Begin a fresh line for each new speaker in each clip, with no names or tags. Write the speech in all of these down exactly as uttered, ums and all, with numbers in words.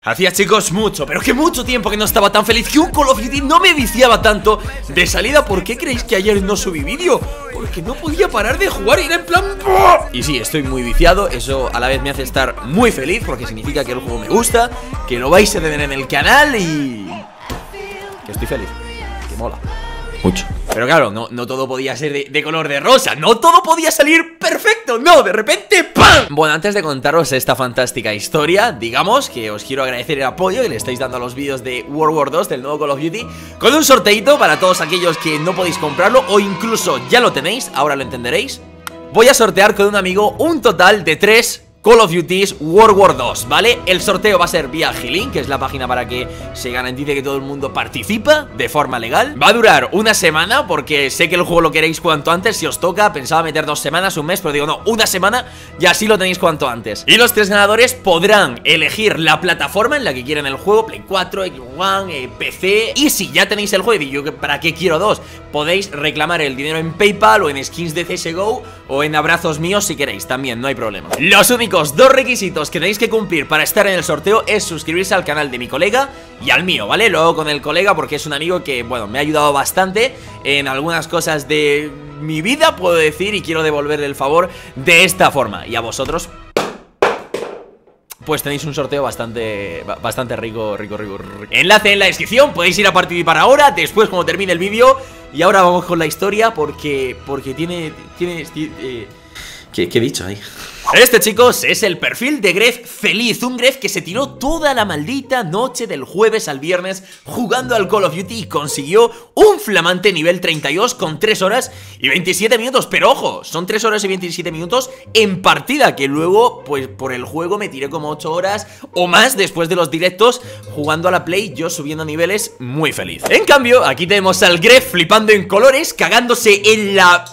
Hacía, chicos, mucho, pero que mucho tiempo que no estaba tan feliz, que un Call of Duty no me viciaba tanto. De salida, ¿por qué creéis que ayer no subí vídeo? Porque no podía parar de jugar y era en plan... Y sí, estoy muy viciado, eso a la vez me hace estar muy feliz, porque significa que el juego me gusta, que lo vais a tener en el canal y... que estoy feliz, que mola mucho. Pero claro, no, no todo podía ser de, de color de rosa, no todo podía salir perfecto, no, de repente ¡pam! Bueno, antes de contaros esta fantástica historia, digamos que os quiero agradecer el apoyo que le estáis dando a los vídeos de World War dos, del nuevo Call of Duty, con un sorteito para todos aquellos que no podéis comprarlo o incluso ya lo tenéis, ahora lo entenderéis. Voy a sortear con un amigo un total de tres Call of Duty's World War dos, ¿vale? El sorteo va a ser vía G-Link, que es la página para que se garantice que todo el mundo participa de forma legal. Va a durar una semana, porque sé que el juego lo queréis cuanto antes. Si os toca, pensaba meter dos semanas, un mes, pero digo no, una semana y así lo tenéis cuanto antes. Y los tres ganadores podrán elegir la plataforma en la que quieren el juego: Play cuatro, Xbox One, eh, P C. Y si ya tenéis el juego y digo, ¿para qué quiero dos? Podéis reclamar el dinero en PayPal o en skins de C S G O o en abrazos míos si queréis, también, no hay problema. Los únicos dos requisitos que tenéis que cumplir para estar en el sorteo es suscribirse al canal de mi colega y al mío, ¿vale? Luego con el colega, porque es un amigo que, bueno, me ha ayudado bastante en algunas cosas de mi vida, puedo decir, y quiero devolverle el favor de esta forma. Y a vosotros, pues tenéis un sorteo bastante bastante rico, rico, rico, rico. Enlace en la descripción, podéis ir a participar ahora, después cuando termine el vídeo. Y ahora vamos con la historia porque porque tiene tiene eh, ¿qué, ¿qué he dicho ahí? Este, chicos, es el perfil de Gref feliz. Un Gref que se tiró toda la maldita noche del jueves al viernes jugando al Call of Duty y consiguió un flamante nivel treinta y dos con tres horas y veintisiete minutos. Pero ojo, son tres horas y veintisiete minutos en partida, que luego, pues por el juego me tiré como ocho horas o más después de los directos jugando a la Play, yo subiendo niveles muy feliz. En cambio, aquí tenemos al Gref flipando en colores, cagándose en la...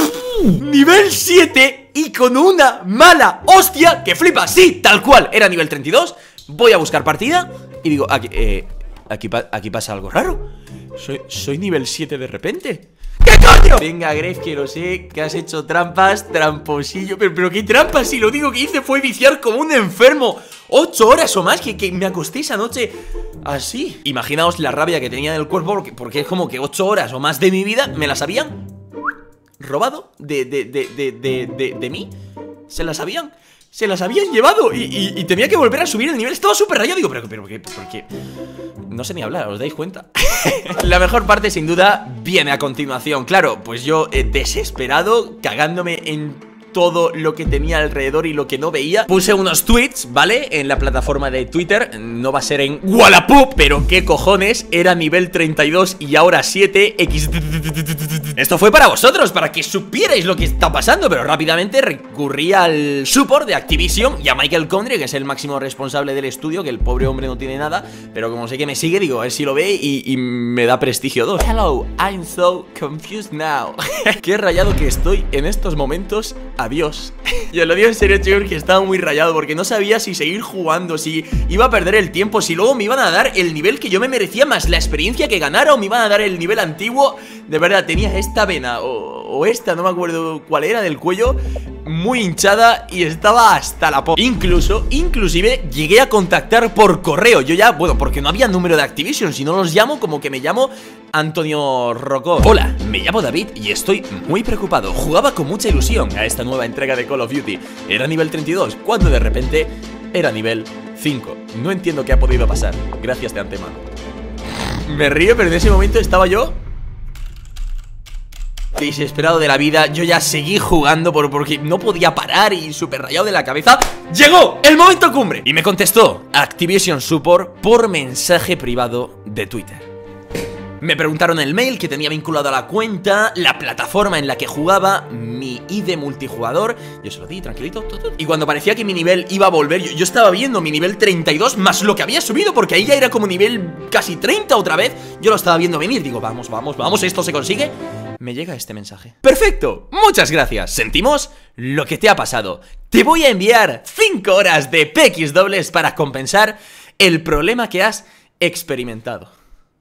nivel siete y con una mala hostia que flipa, sí, tal cual, era nivel treinta y dos. Voy a buscar partida y digo, aquí, eh, aquí, pa aquí pasa algo raro. Soy, soy nivel siete de repente. ¿Qué coño? Venga, Gref, que lo sé, que has hecho trampas, tramposillo. Pero, pero qué trampas, si lo único que hice fue viciar como un enfermo ocho horas o más, que, que me acosté esa noche así. Imaginaos la rabia que tenía en el cuerpo, porque, porque es como que ocho horas o más de mi vida me las habían robado de, de, de, de, de, de, de mí. Se las habían Se las habían llevado y, y, y tenía que volver a subir el nivel. Estaba súper rayado. Digo, pero, pero, ¿por qué? ¿Por qué? No sé ni hablar, ¿os dais cuenta? La mejor parte, sin duda, viene a continuación. Claro, pues yo, eh, desesperado, cagándome en todo lo que tenía alrededor y lo que no veía, puse unos tweets, ¿vale? En la plataforma de Twitter. No va a ser en Wallapop, pero qué cojones, era nivel treinta y dos y ahora siete X. Esto fue para vosotros, para que supierais lo que está pasando. Pero rápidamente recurrí al support de Activision y a Michael Condrey, que es el máximo responsable del estudio, que el pobre hombre no tiene nada, pero como sé que me sigue, digo, a ver si lo ve y, y me da prestigio dos. Hello, I'm so confused now. Qué rayado que estoy en estos momentos. Adiós. Yo lo digo en serio, chicos, que estaba muy rayado porque no sabía si seguir jugando, si iba a perder el tiempo, si luego me iban a dar el nivel que yo me merecía más la experiencia que ganara, o me iban a dar el nivel antiguo. De verdad, tenía esta vena o, o esta, no me acuerdo cuál era, del cuello, muy hinchada y estaba hasta la po... Incluso, inclusive, llegué a contactar por correo. Yo ya, bueno, porque no había número de Activision. Si no los llamo, como que me llamo Antonio Rocco. Hola, me llamo David y estoy muy preocupado. Jugaba con mucha ilusión a esta nueva entrega de Call of Duty. Era nivel treinta y dos, cuando de repente era nivel cinco. No entiendo qué ha podido pasar. Gracias de antemano. Me río, pero en ese momento estaba yo desesperado de la vida. Yo ya seguí jugando por, porque no podía parar y súper rayado de la cabeza. ¡Llegó el momento cumbre! Y me contestó Activision Support por mensaje privado de Twitter. Me preguntaron el mail que tenía vinculado a la cuenta, la plataforma en la que jugaba, mi I D multijugador. Yo se lo di, tranquilito. Y cuando parecía que mi nivel iba a volver, yo, yo estaba viendo mi nivel treinta y dos más lo que había subido, porque ahí ya era como nivel casi treinta otra vez. Yo lo estaba viendo venir, digo, vamos, vamos, vamos, esto se consigue. Me llega este mensaje. ¡Perfecto! Muchas gracias. Sentimos lo que te ha pasado. Te voy a enviar cinco horas de P X dobles para compensar el problema que has experimentado.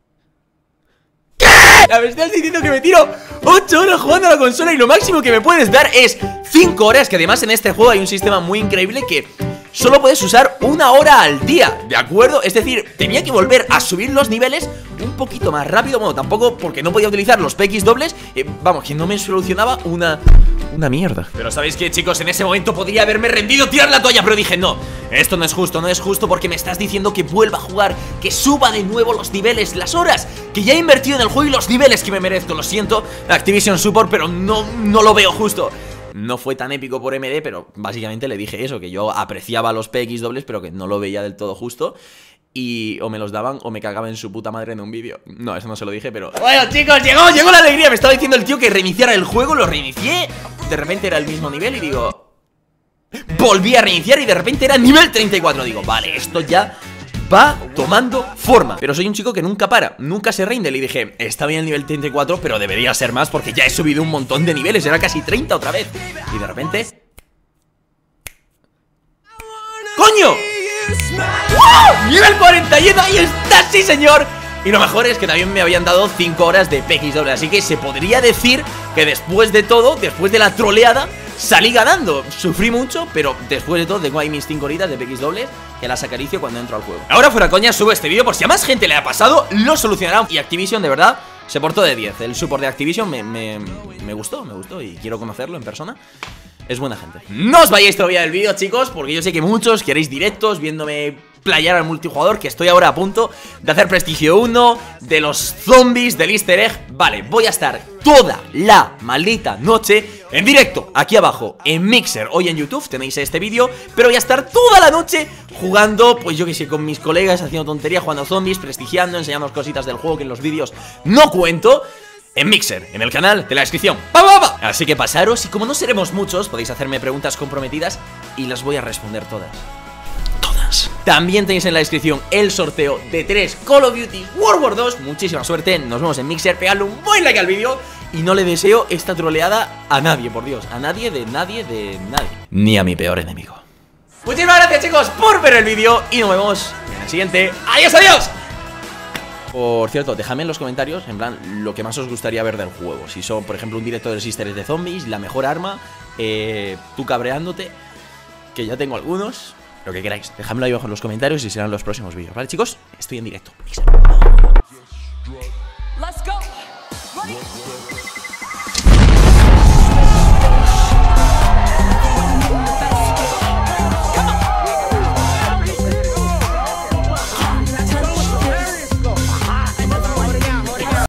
Me estás diciendo que me tiro ocho horas jugando a la consola y lo máximo que me puedes dar es cinco horas, que además en este juego hay un sistema muy increíble que solo puedes usar una hora al día, ¿de acuerdo? Es decir, tenía que volver a subir los niveles un poquito más rápido. Bueno, tampoco porque no podía utilizar los P X dobles, eh, vamos, que no me solucionaba una... una mierda. Pero ¿sabéis qué, chicos? En ese momento podría haberme rendido, tirar la toalla, pero dije, no, esto no es justo, no es justo porque me estás diciendo que vuelva a jugar, que suba de nuevo los niveles, las horas que ya he invertido en el juego y los niveles que me merezco. Lo siento, Activision Support, pero no, no lo veo justo. No fue tan épico por M D, pero básicamente le dije eso, que yo apreciaba los P X dobles, pero que no lo veía del todo justo. Y o me los daban o me cagaba en su puta madre en un vídeo. No, eso no se lo dije, pero... Bueno, chicos, llegó, llegó la alegría. Me estaba diciendo el tío que reiniciara el juego, lo reinicié. De repente era el mismo nivel y digo... Volví a reiniciar y de repente era nivel treinta y cuatro. Digo, vale, esto ya va tomando forma. Pero soy un chico que nunca para, nunca se rinde. Le dije, está bien el nivel treinta y cuatro, pero debería ser más porque ya he subido un montón de niveles. Era casi treinta otra vez. Y de repente... ¡Coño! ¡Wow! ¡Nivel cuarenta y uno! ¡Ahí está, sí señor! Y lo mejor es que también me habían dado cinco horas de P X doble. Así que se podría decir que después de todo, después de la troleada, salí ganando. Sufrí mucho, pero después de todo tengo ahí mis cinco horitas de P X dobles que las acaricio cuando entro al juego. Ahora fuera coña, subo este vídeo por si a más gente le ha pasado, lo solucionarán. Y Activision de verdad se portó de diez. El support de Activision me, me, me gustó, me gustó y quiero conocerlo en persona. Es buena gente. No os vayáis todavía del vídeo, chicos, porque yo sé que muchos queréis directos viéndome playar al multijugador, que estoy ahora a punto de hacer Prestigio uno, de los zombies, del easter egg. Vale, voy a estar toda la maldita noche en directo, aquí abajo, en Mixer. Hoy en YouTube tenéis este vídeo, pero voy a estar toda la noche jugando, pues yo que sé, con mis colegas, haciendo tonterías, jugando zombies, prestigiando, enseñando cositas del juego que en los vídeos no cuento. En Mixer, en el canal de la descripción. ¡Pa, pa, pa! Así que pasaros y como no seremos muchos, podéis hacerme preguntas comprometidas y las voy a responder todas. Todas. También tenéis en la descripción el sorteo de tres Call of Duty World War dos. Muchísima suerte, nos vemos en Mixer. Pegadle un buen like al vídeo y no le deseo esta troleada a nadie, por Dios. A nadie, de nadie, de nadie. Ni a mi peor enemigo. Muchísimas gracias, chicos, por ver el vídeo y nos vemos en el siguiente. ¡Adiós, adiós! Por cierto, dejadme en los comentarios, en plan, lo que más os gustaría ver del juego. Si son, por ejemplo, un directo de los easter eggs de zombies, la mejor arma, eh, tú cabreándote, que ya tengo algunos, lo que queráis. Dejadmelo ahí abajo en los comentarios y serán los próximos vídeos, ¿vale, chicos? Estoy en directo. Let's go.